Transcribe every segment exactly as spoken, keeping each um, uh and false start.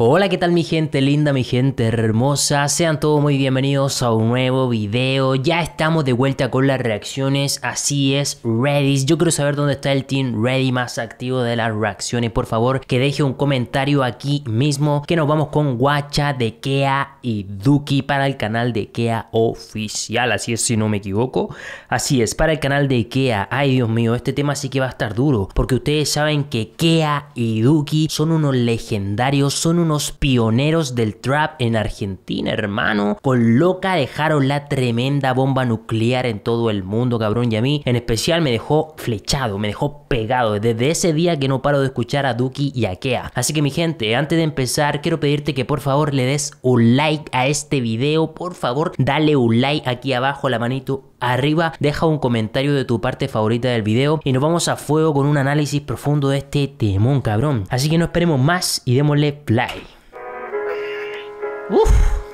Hola, ¿qué tal mi gente linda, mi gente hermosa? Sean todos muy bienvenidos a un nuevo video. Ya estamos de vuelta con las reacciones, así es, Reddit. Yo quiero saber dónde está el team Reddit más activo de las reacciones. Por favor, que deje un comentario aquí mismo, que nos vamos con Guacha de Kea y Duki para el canal de Kea oficial. Así es, si no me equivoco. Así es, para el canal de Kea. Ay, Dios mío, este tema sí que va a estar duro, porque ustedes saben que Kea y Duki son unos legendarios, son unos pioneros del trap en Argentina, hermano. Con Loca dejaron la tremenda bomba nuclear en todo el mundo, cabrón. Y a mí, en especial, me dejó flechado, me dejó pegado. Desde ese día que no paro de escuchar a Duki y a Kea. Así que, mi gente, antes de empezar, quiero pedirte que por favor le des un like a este video. Por favor, dale un like aquí abajo, la manito arriba, deja un comentario de tu parte favorita del video y nos vamos a fuego con un análisis profundo de este temón, cabrón. Así que no esperemos más y démosle play. Uff.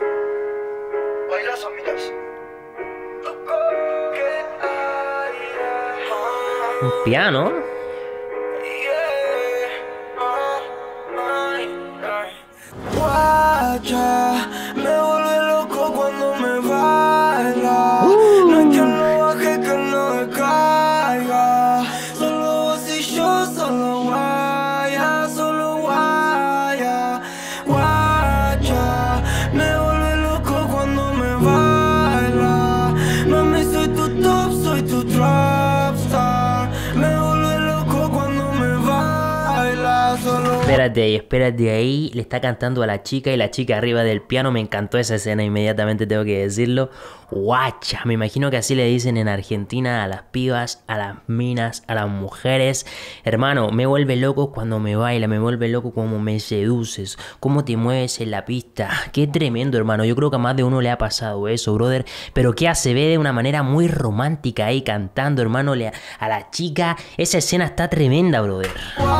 Un piano. Guacha, me vuelve loco cuando me baila. Uh. No hay quien lo baje, que no decaiga. Solo vos y yo, solo guaya, solo guaya. Guacha, me vuelve loco cuando me baila. Mami, soy tu top, soy tu trap star. Me vuelve loco cuando me baila, solo. Espérate ahí, espérate ahí. Le está cantando a la chica y la chica arriba del piano. Me encantó esa escena, inmediatamente tengo que decirlo. Guacha, me imagino que así le dicen en Argentina a las pibas, a las minas, a las mujeres. Hermano, me vuelve loco cuando me baila, me vuelve loco como me seduces, cómo te mueves en la pista. Qué tremendo, hermano. Yo creo que a más de uno le ha pasado eso, brother. Pero que se ve de una manera muy romántica ahí cantando, hermano, a la chica. Esa escena está tremenda, brother.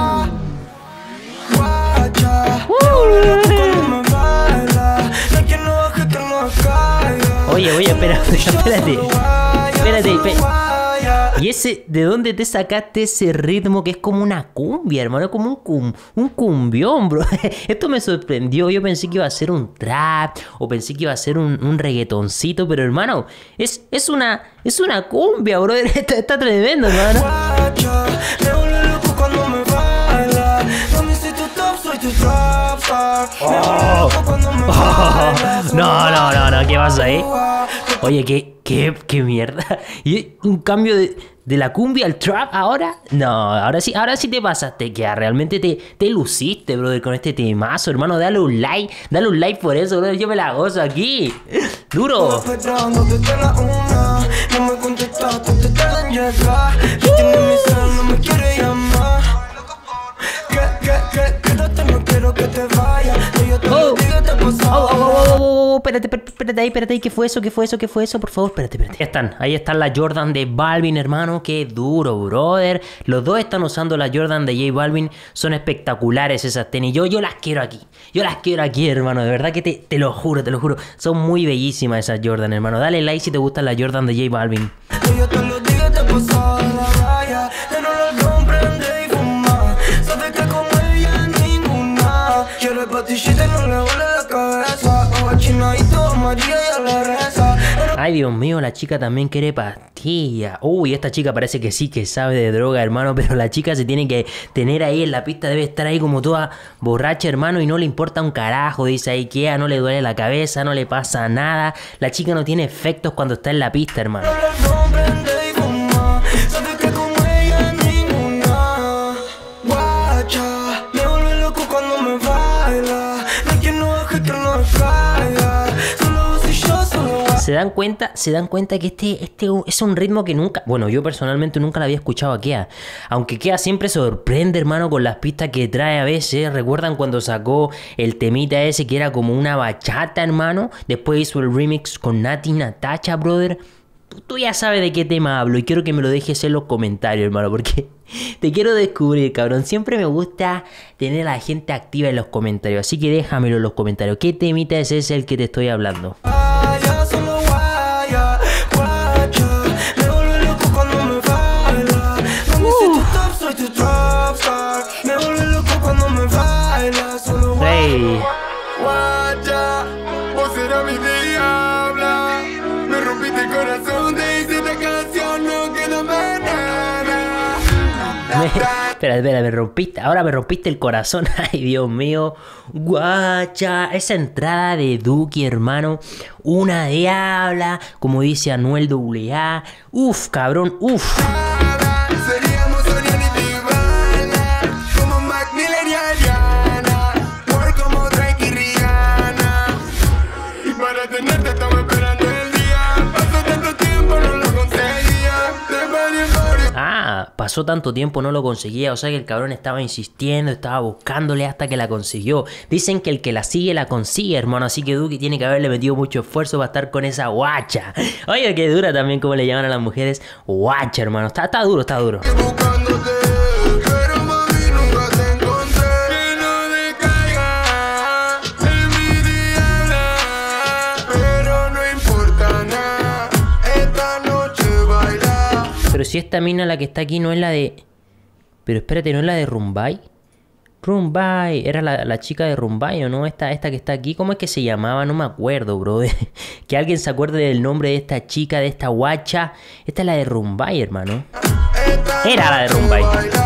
Oye, oye, espera, espérate, espérate, espérate. ¿Y ese, de dónde te sacaste ese ritmo que es como una cumbia, hermano? Como un, cum, un cumbión, bro. Esto me sorprendió. Yo pensé que iba a ser un trap o pensé que iba a ser un, un reggaetoncito, pero hermano, es, es una es una cumbia, bro. Está, está tremendo, hermano. Oh. Oh. No, no, no, no, ¿qué pasa ahí? Oye, ¿qué, qué, qué mierda? ¿Y un cambio de, de la cumbia al trap ahora? No, ahora sí, ahora sí te pasaste, que realmente te, te luciste, brother, con este temazo, hermano. Dale un like, dale un like por eso, brother, yo me la gozo aquí. Duro. Oh, oh, oh, oh, oh, espérate, espérate ahí, espérate ahí, ¿qué fue eso? ¿Qué fue eso? ¿Qué fue eso? Por favor, espérate, espérate. Ahí están, ahí están las Jordan de Balvin, hermano, qué duro, brother. Los dos están usando las Jordan de J Balvin, son espectaculares esas tenis. Yo, yo las quiero aquí, yo las quiero aquí, hermano, de verdad que te, te lo juro, te lo juro. Son muy bellísimas esas Jordan, hermano. Dale like si te gustan las Jordan de J Balvin. Ay, Dios mío, la chica también quiere pastilla. Uy, esta chica parece que sí que sabe de droga, hermano. Pero la chica se tiene que tener ahí en la pista. Debe estar ahí como toda borracha, hermano. Y no le importa un carajo, dice ahí que no le duele la cabeza, no le pasa nada. La chica no tiene efectos cuando está en la pista, hermano. Se dan cuenta, se dan cuenta que este, este es un ritmo que nunca, bueno, yo personalmente nunca la había escuchado a Kea. Aunque Kea siempre sorprende, hermano, con las pistas que trae a veces. ¿Recuerdan cuando sacó el temita ese que era como una bachata, hermano? Después hizo el remix con Nati Natacha, brother. Tú, tú ya sabes de qué tema hablo y quiero que me lo dejes en los comentarios, hermano, porque te quiero descubrir, cabrón. Siempre me gusta tener a la gente activa en los comentarios, así que déjamelo en los comentarios. ¿Qué temita es ese el que te estoy hablando? Hey. Guacha, vos eras mi diabla. Me rompiste el corazón, te hice esta canción, no quedó más nada. Espera, espera, me rompiste, ahora me rompiste el corazón. Ay, Dios mío. Guacha, esa entrada de Duki, hermano. Una diabla, como dice Anuel doble A. Uf, cabrón, uf. Seríamos Oriana y Divana, como Mac Miller y Ariana, por como Drake y Rihanna. Y para tenerte estaba esperando el día. Pasó tanto tiempo, no lo conseguía. De varios varios. Ah, pasó tanto tiempo, no lo conseguía. O sea que el cabrón estaba insistiendo, estaba buscándole hasta que la consiguió. Dicen que el que la sigue, la consigue, hermano. Así que Duki tiene que haberle metido mucho esfuerzo para estar con esa guacha. Oye, que dura también, como le llaman a las mujeres. Guacha, hermano. Está, está duro, está duro. Buscándote, pero mami nunca te encontré. Que no decaiga en mi diabla, pero no importa nada. Esta noche baila. Pero si esta mina la que está aquí no es la de... Pero espérate, ¿no es la de Rumbay? Rumbay, era la, la chica de Rumbay, ¿o no? Esta, esta que está aquí, ¿cómo es que se llamaba? No me acuerdo, bro. Que alguien se acuerde del nombre de esta chica, de esta guacha. Esta es la de Rumbay, hermano. Era la de Rumbay.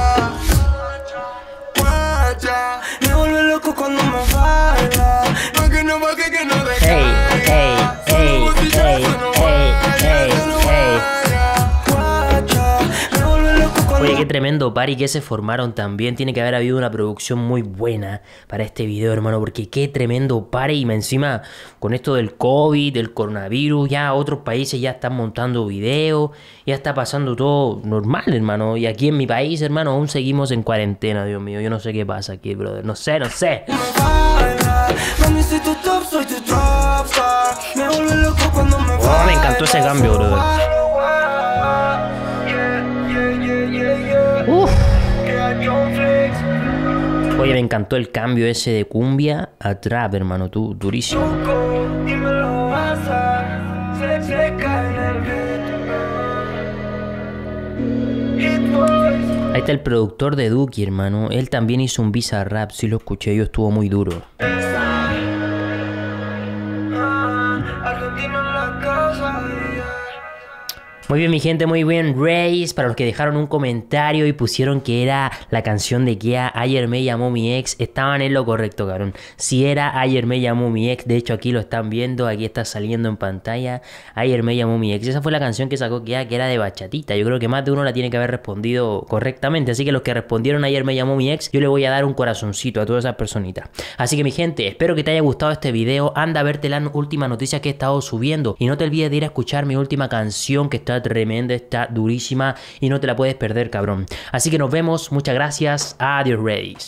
Guacha, me vuelve loco cuando me baila. No que no baje, que no Hey, decaiga. hey, hey, hey, hey, hey, hey. Guacha, me vuelve loco cuando Oye, qué tremendo party que se formaron también. Tiene que haber habido una producción muy buena para este video, hermano. Porque qué tremendo party. Y encima, con esto del COVID, del coronavirus, ya otros países ya están montando videos. Ya está pasando todo normal, hermano. Y aquí en mi país, hermano, aún seguimos en cuarentena, Dios mío. Yo no sé qué pasa aquí, brother. No sé, no sé. baila. Mami, soy tu top, soy tu top star. Me vuelve loco cuando me Oh, me encantó ese cambio, brother. Uf. Oye, me encantó el cambio ese de cumbia a trap, hermano. Tú, durísimo. Ahí está el productor de Duki, hermano. Él también hizo un Visa Rap. Sí lo escuché yo, estuvo muy duro. Muy bien, mi gente, muy bien. Race, para los que dejaron un comentario y pusieron que era la canción de Kea, Ayer me llamó mi ex, estaban en lo correcto, cabrón. Si era Ayer me llamó mi ex, de hecho aquí lo están viendo, aquí está saliendo en pantalla. Ayer me llamó mi ex. Esa fue la canción que sacó Kea, que era de bachatita. Yo creo que más de uno la tiene que haber respondido correctamente. Así que los que respondieron Ayer me llamó mi ex, yo le voy a dar un corazoncito a todas esas personitas. Así que, mi gente, espero que te haya gustado este video. Anda a verte las últimas noticias que he estado subiendo. Y no te olvides de ir a escuchar mi última canción, que está tremenda, está durísima y no te la puedes perder, cabrón. Así que nos vemos, muchas gracias, adiós, Redis.